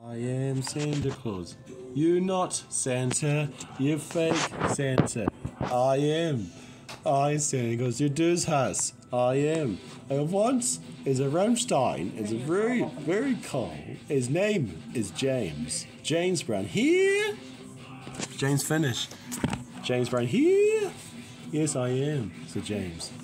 I am Santa Claus. You not Santa, you fake Santa. I am. I Santa Claus, you do's has. I am. And once is a Rammstein. It's a very, very cool. His name is James. James Brown here. James finish. James Brown here. Yes, I am. So James.